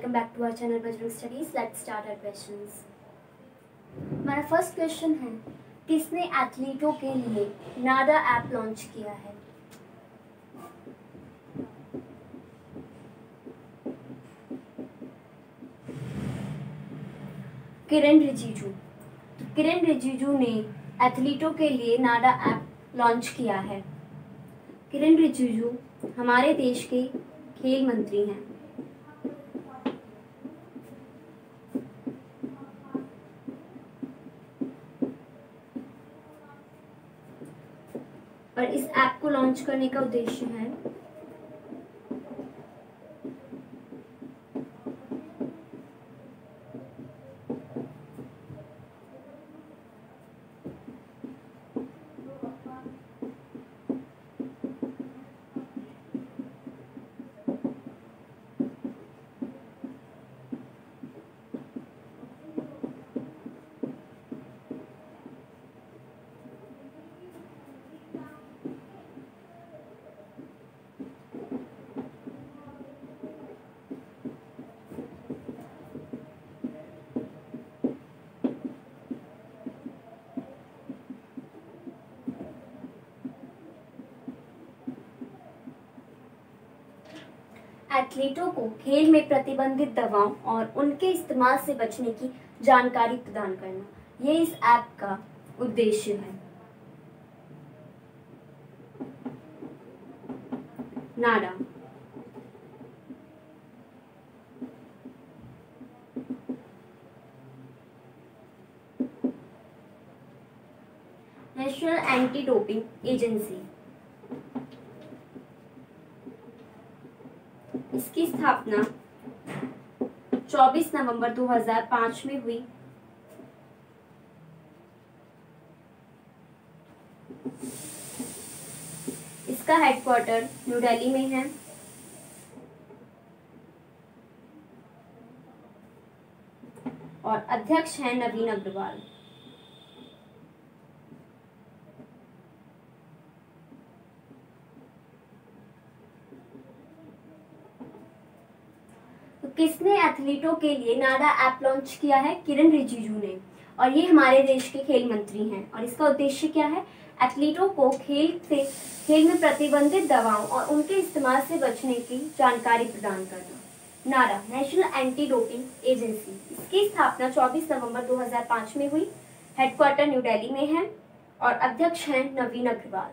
welcome back to our channel Bajrang Studies. Let's start our questions. हमारा first question है, किसने एथलीटों के लिए नाडा ऐप लॉन्च किया है? किरण रिजिजू। किरण रिजिजू ने एथलीटों के लिए नाडा ऐप लॉन्च किया है। किरण रिजिजू हमारे देश के खेल मंत्री हैं। और इस ऐप को लॉन्च करने का उद्देश्य है एथलीटों को खेल में प्रतिबंधित दवाओं और उनके इस्तेमाल से बचने की जानकारी प्रदान करना, ये इस ऐप का उद्देश्य है। NADA national anti doping agency. इसकी स्थापना 24 नवंबर 2005 में हुई। इसका हेडक्वार्टर न्यू दिल्ली में है। और अध्यक्ष हैं नवीन अग्रवाल। किसने एथलीटों के लिए नाडा ऐप लॉन्च किया है? किरण रिजिजू ने। और ये हमारे देश के खेल मंत्री हैं। और इसका उद्देश्य क्या है? एथलीटों को खेल में प्रतिबंधित दवाओं और उनके इस्तेमाल से बचने की जानकारी प्रदान करना। NADA national anti doping agency. इसकी स्थापना 24 नवंबर 2005 में हुई। हेडक्वार्टर न्यू दिल्ली में है। और अध्यक्ष हैं नवीन अग्रवाल।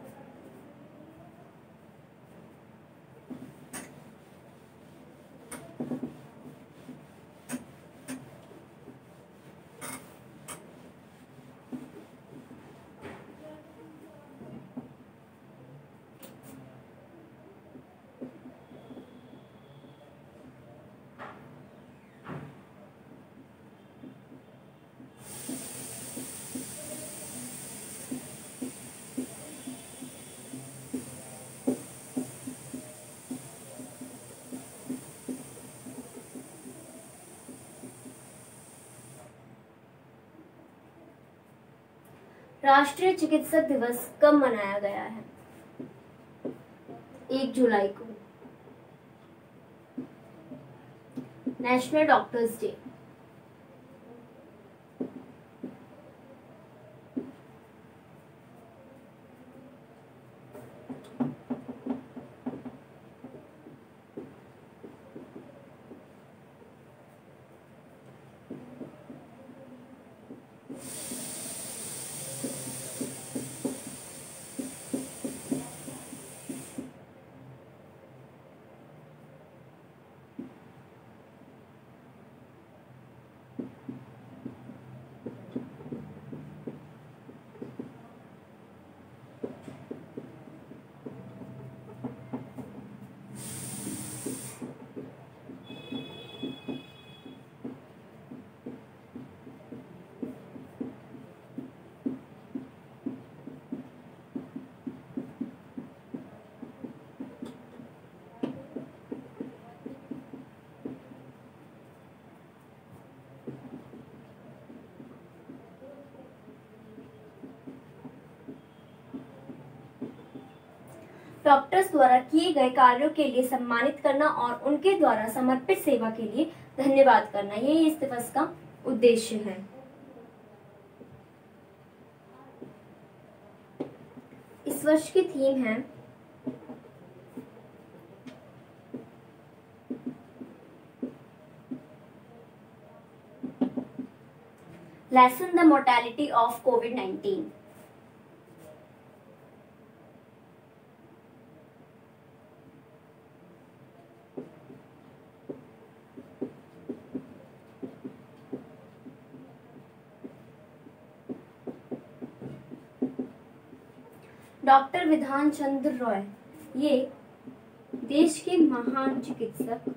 राष्ट्रीय चिकित्सक दिवस कब मनाया गया है? 1 जुलाई को। National doctors day. डॉक्टर्स द्वारा किए गए कार्यों के लिए सम्मानित करना और उनके द्वारा समर्पित सेवा के लिए धन्यवाद करना, ये इस दिवस का उद्देश्य है। इस वर्ष की थीम है Lessen the mortality of COVID-19। Doctor Bidhan Chandra Roy ये देश के महान चिकित्सक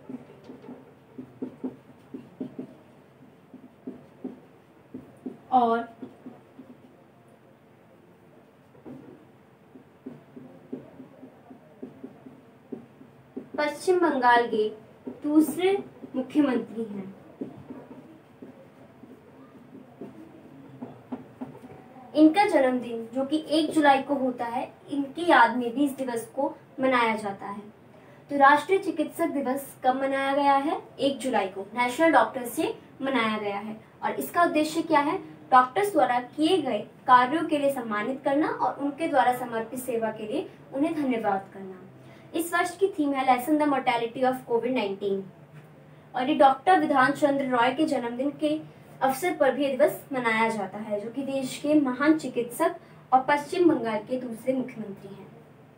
और पश्चिम बंगाल के दूसरे मुख्यमंत्री हैं। इनका जन्मदिन जो कि 1 जुलाई को होता है, इनकी याद में भी इस दिवस को मनाया जाता है। तो राष्ट्रीय चिकित्सक दिवस कब मनाया गया है? 1 जुलाई को नेशनल डॉक्टर्स डे मनाया गया है। और इसका उद्देश्य क्या है? डॉक्टर्स द्वारा किए गए कार्यों के लिए सम्मानित करना और उनके द्वारा समर्पित सेवा के लिए उन्हें धन्यवाद करना। इस वर्ष की थीम है लेसन द मोर्टेलिटी ऑफ कोविड-19 और ये डॉक्टर विधान चंद्र रॉय के जन्मदिन के अवसर पर भी ये दिवस मनाया जाता है, जो कि देश के महान चिकित्सक और पश्चिम बंगाल के दूसरे मुख्यमंत्री हैं।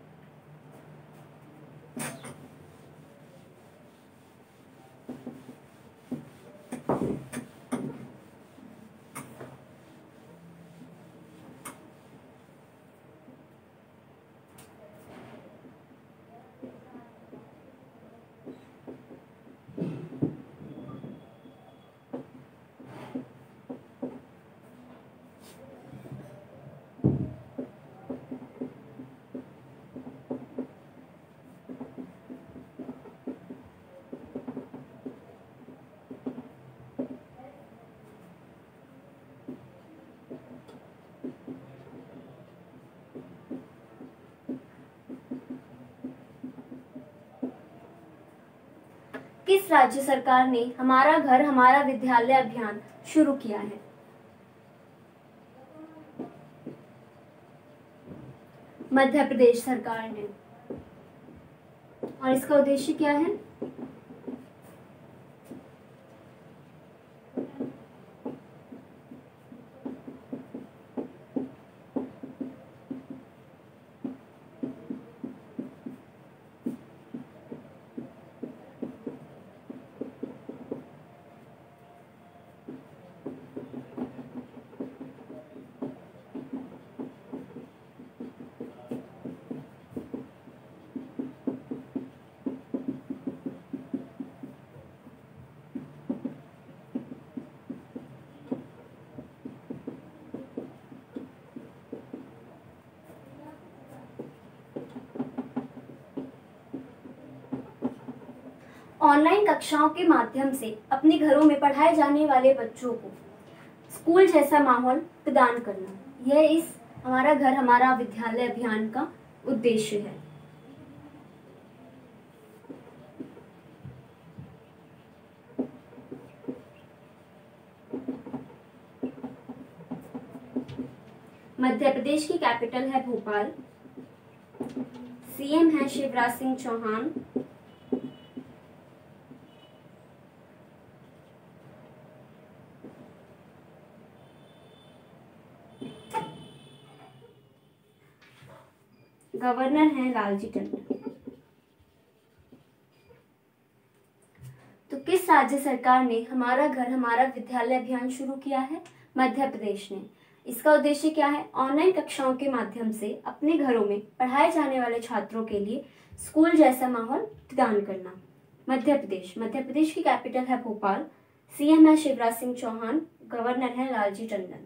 किस राज्य सरकार ने हमारा घर हमारा विद्यालय अभियान शुरू किया है? मध्य प्रदेश सरकार ने। और इसका उद्देश्य क्या है? ऑनलाइन कक्षाओं के माध्यम से अपने घरों में पढ़ाए जाने वाले बच्चों को स्कूल जैसा माहौल प्रदान करना, यह इस हमारा घर हमारा विद्यालय अभियान का उद्देश्य है। मध्य प्रदेश की कैपिटल है भोपाल। सीएम है शिवराज सिंह चौहान। गवर्नर हैं लालजी टंडन। तो किस राज्य सरकार ने हमारा घर हमारा विद्यालय अभियान शुरू किया है? मध्य प्रदेश ने। इसका उद्देश्य क्या है? ऑनलाइन कक्षाओं के माध्यम से अपने घरों में पढ़ाए जाने वाले छात्रों के लिए स्कूल जैसा माहौल प्रदान करना। मध्य प्रदेश की कैपिटल है भोपाल। सीएम है शिवराज सिंह चौहान। गवर्नर है लालजी टंडन।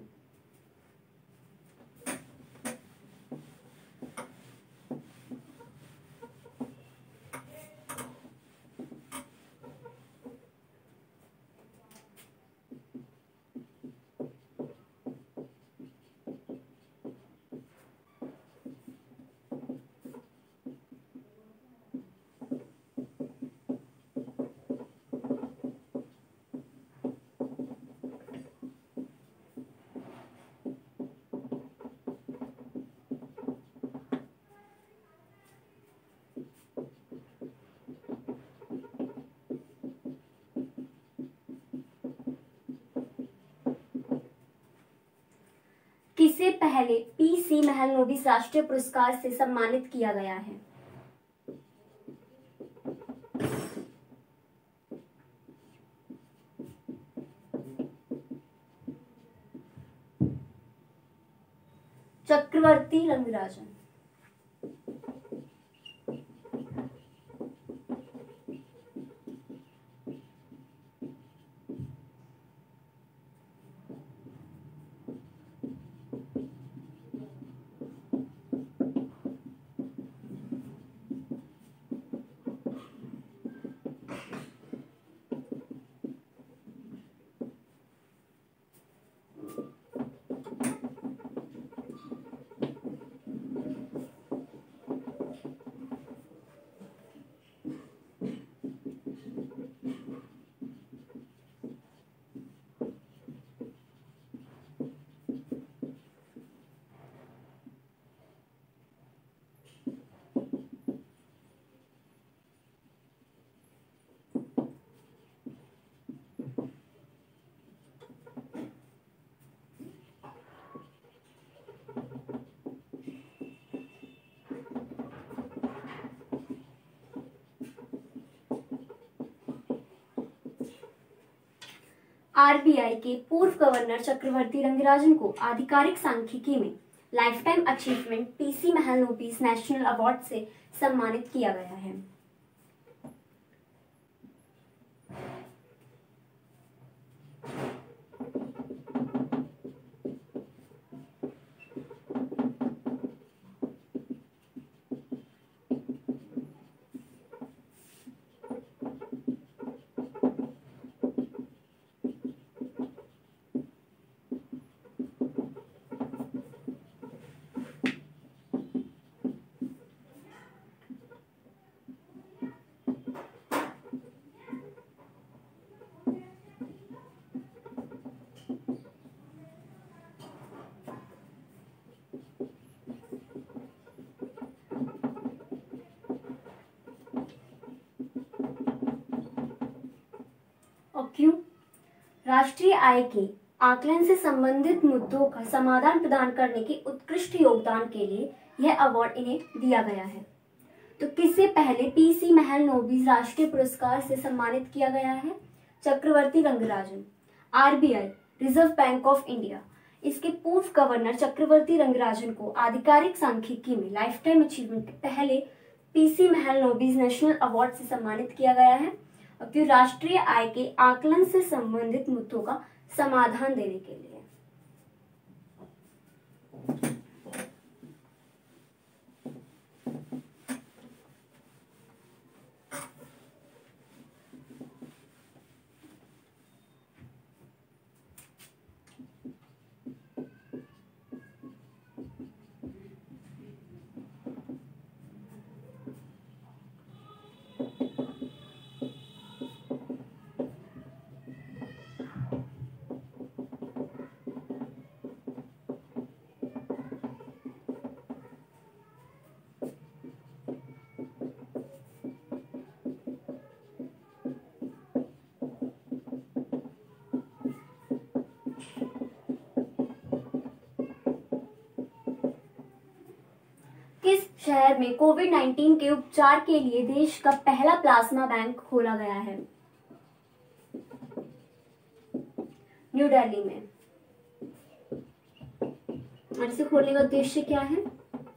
किसे पहले पीसी महलनोबिस राष्ट्रीय पुरस्कार से सम्मानित किया गया है? चक्रवर्ती रंगराजन। आरबीआई के पूर्व गवर्नर चक्रवर्ती रंगराजन को आधिकारिक सांख्यिकी में life time achievement PC Mahalanobis national award से सम्मानित किया गया है। और क्यों? राष्ट्रीय आय के आकलन से संबंधित मुद्दों का समाधान प्रदान करने के उत्कृष्ट योगदान के लिए यह अवार्ड इन्हें दिया गया है। तो किसे पहले पीसी महलनोबिस राष्ट्रीय पुरस्कार से सम्मानित किया गया है? Chakravarti Rangarajan. RBI, reserve bank of India, इसके पूर्व गवर्नर चक्रवर्ती रंगराजन को आधिकारिक सांख्यिकी में लाइफ टाइम अचीवमेंट के पहले पीसी महलनोबिस नेशनल अवार्ड से सम्मानित किया गया है। और क्यों? राष्ट्रीय आय के आकलन से संबंधित मुद्दों का समाधान देने के लिए। किस शहर में कोविड-19 के उपचार के लिए देश का पहला प्लाज्मा बैंक खोला गया है? न्यू दिल्ली में। और इसे खोलने का उद्देश्य क्या है?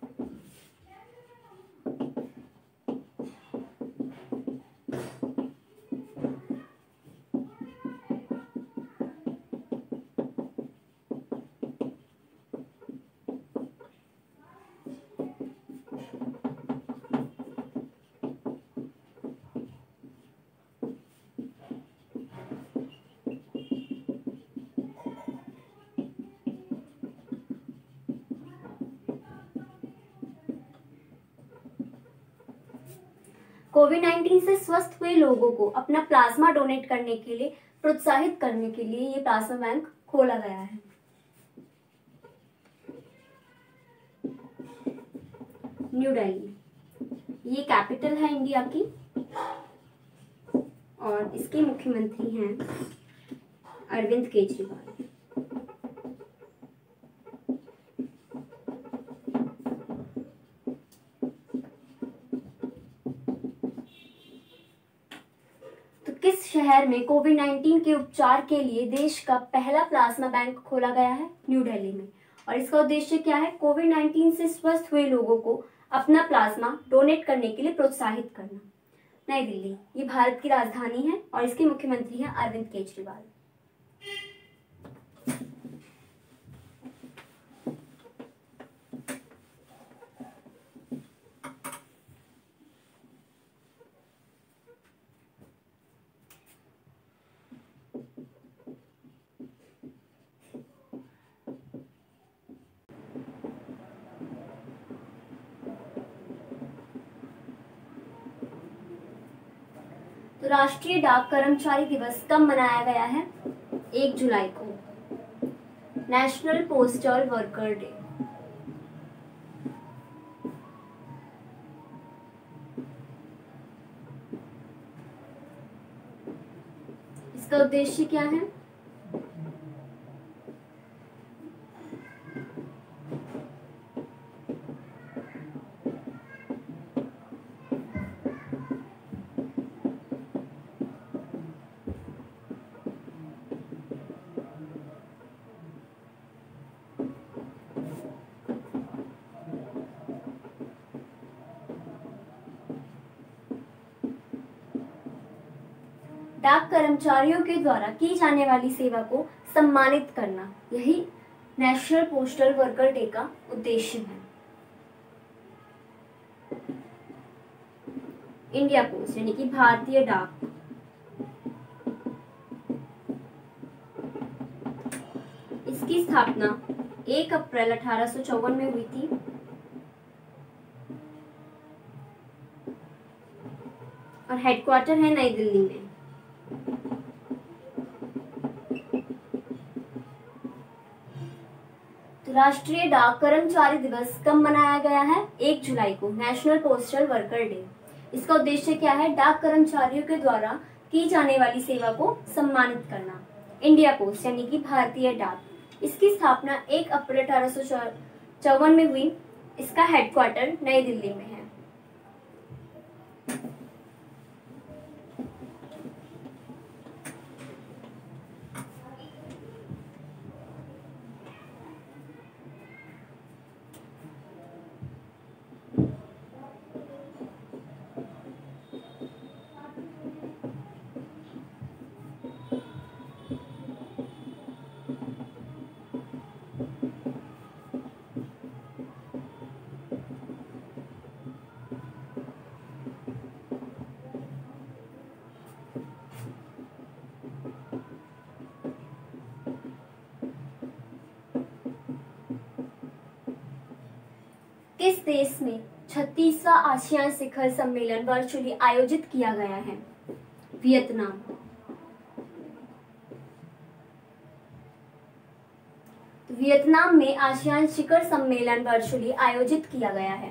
कोविड-19 से स्वस्थ हुए लोगों को अपना प्लाज्मा डोनेट करने के लिए प्रोत्साहित करने के लिए ये प्लाज्मा बैंक खोला गया है। न्यू दिल्ली, ये कैपिटल है इंडिया की और इसके मुख्यमंत्री हैं अरविंद केजरीवाल। किस शहर में कोविड-19 के उपचार के लिए देश का पहला प्लाज्मा बैंक खोला गया है? न्यू दिल्ली में। और इसका उद्देश्य क्या है? कोविड-19 से स्वस्थ हुए लोगों को अपना प्लाज्मा डोनेट करने के लिए प्रोत्साहित करना। नई दिल्ली ये भारत की राजधानी है और इसके मुख्यमंत्री हैं अरविंद केजरीवाल। तो राष्ट्रीय डाक कर्मचारी दिवस कब मनाया गया है? 1 जुलाई को, नेशनल पोस्टल वर्कर डे। इसका उद्देश्य क्या है? डाक कर्मचारियों के द्वारा की जाने वाली सेवा को सम्मानित करना, यही नेशनल पोस्टल वर्कर डे का उद्देश्य है। इंडिया पोस्ट यानी कि भारतीय डाक इसकी स्थापना 1 अप्रैल 1854 में हुई थी और हेडक्वार्टर है नई दिल्ली में। तो राष्ट्रीय डाक कर्मचारी दिवस कब मनाया गया है? 1 जुलाई को, नेशनल पोस्टल वर्कर डे। इसका उद्देश्य क्या है? डाक कर्मचारियों के द्वारा की जाने वाली सेवा को सम्मानित करना। इंडिया पोस्ट यानी कि भारतीय डाक इसकी स्थापना 1 अप्रैल 1854 में हुई। इसका हेडक्वार्टर नई दिल्ली में है। किस देश में 36वां आसियान शिखर सम्मेलन वर्चुअली आयोजित किया गया है? वियतनाम। वियतनाम में आसियान शिखर सम्मेलन वर्चुअली आयोजित किया गया है।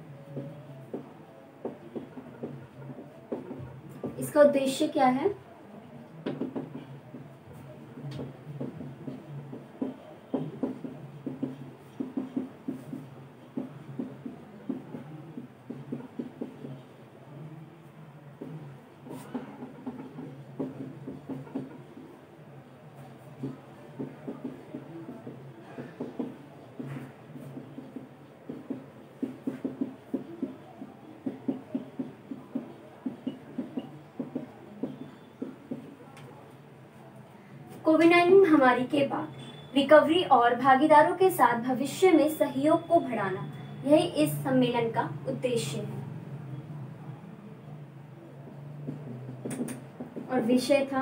इसका उद्देश्य क्या है? कोविड-19 महामारी के बाद रिकवरी और भागीदारों के साथ भविष्य में सहयोग को बढ़ाना, यही इस सम्मेलन का उद्देश्य है। और विषय था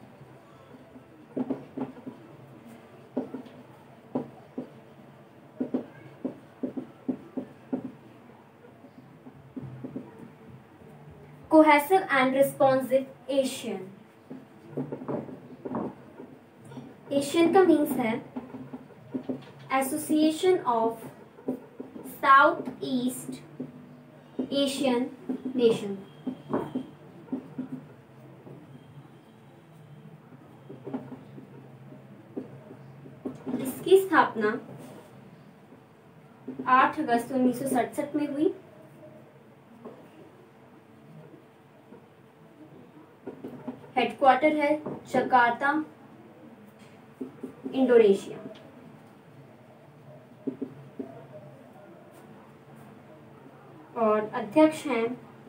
cohesive and responsive Asian. Asian का मीन्स है association of south east Asian nation. इसकी स्थापना 8 अगस्त 1967 में हुई। हेडक्वार्टर है जकार्ता, इंडोनेशिया। और अध्यक्ष हैं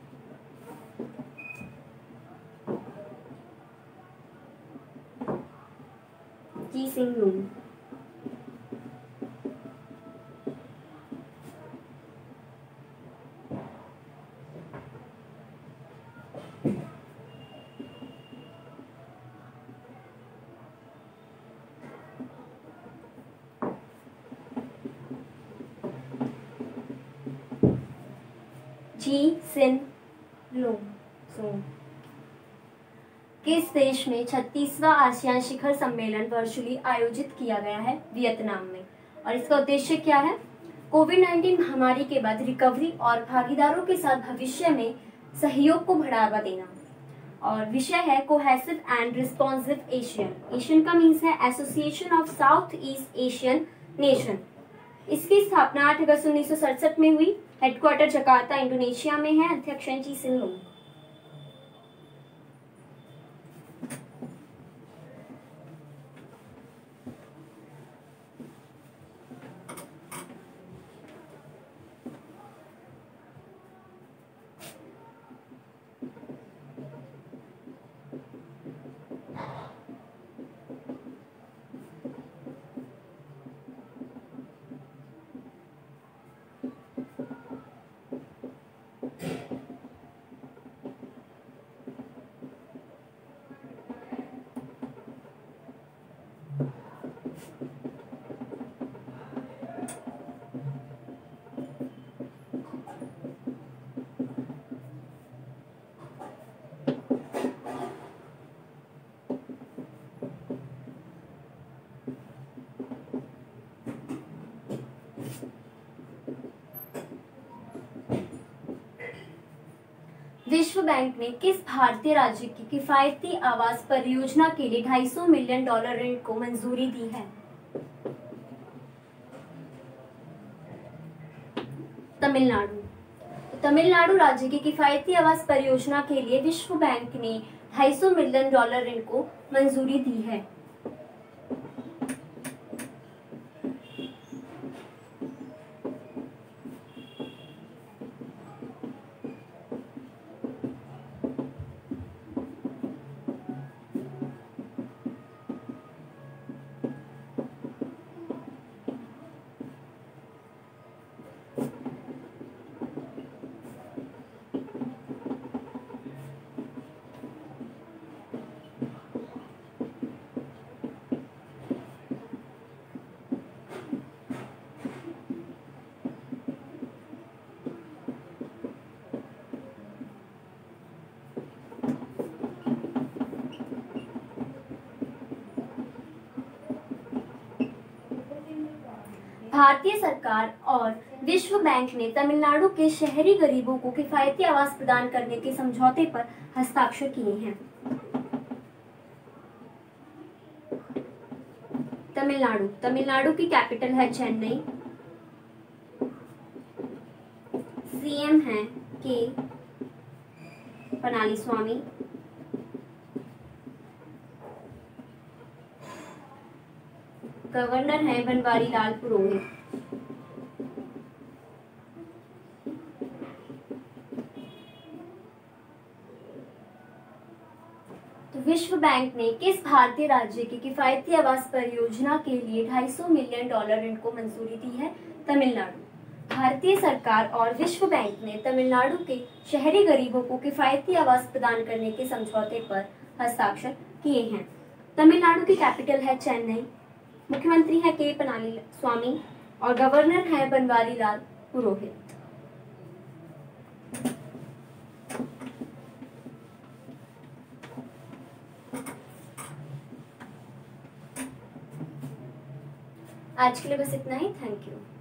Lee Hsien Loong. Lee Hsien Loong. किस देश में 36वां आसियान शिखर सम्मेलन वर्चुअली आयोजित किया गया है? वियतनाम में। और इसका उद्देश्य क्या है? कोविड-19 महामारी के बाद रिकवरी और भागीदारों के साथ भविष्य में सहयोग को बढ़ावा देना। और विषय है cohesive and responsive Asian. Asian का मीन्स है association of south east Asian nation. इसकी स्थापना 8 अगस्त 1967 में हुई। हेडक्वार्टर जकार्ता, इंडोनेशिया में है। अध्यक्ष हैं जी सिन लूंग। विश्व बैंक ने किस भारतीय राज्य की किफायती आवास परियोजना के लिए $250 मिलियन ऋण को मंजूरी दी है? तमिलनाडु। तमिलनाडु राज्य की किफायती आवास परियोजना के लिए विश्व बैंक ने $250 मिलियन ऋण को मंजूरी दी है। भारतीय सरकार और विश्व बैंक ने तमिलनाडु के शहरी गरीबों को किफायती आवास प्रदान करने के समझौते पर हस्ताक्षर किए हैं। तमिलनाडु की कैपिटल है चेन्नई। सीएम हैं के पनालीस्वामी। गवर्नर हैं बनवारी लाल पुरोहित। तो विश्व बैंक ने किस भारतीय राज्य की किफायती आवास परियोजना के लिए $250 मिलियन ऋण को मंजूरी दी है? तमिलनाडु। भारतीय सरकार और विश्व बैंक ने तमिलनाडु के शहरी गरीबों को किफायती आवास प्रदान करने के समझौते पर हस्ताक्षर किए हैं। तमिलनाडु की कैपिटल है चेन्नई। मुख्यमंत्री है के पनालीस्वामी और गवर्नर है बनवारी लाल पुरोहित। आज के लिए बस इतना ही। Thank you.